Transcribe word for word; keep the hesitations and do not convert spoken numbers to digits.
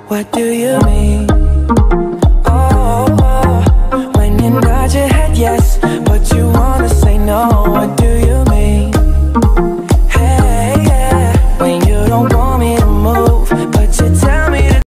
What do you mean? Oh, oh, when you nod your head yes, but you wanna say no. What do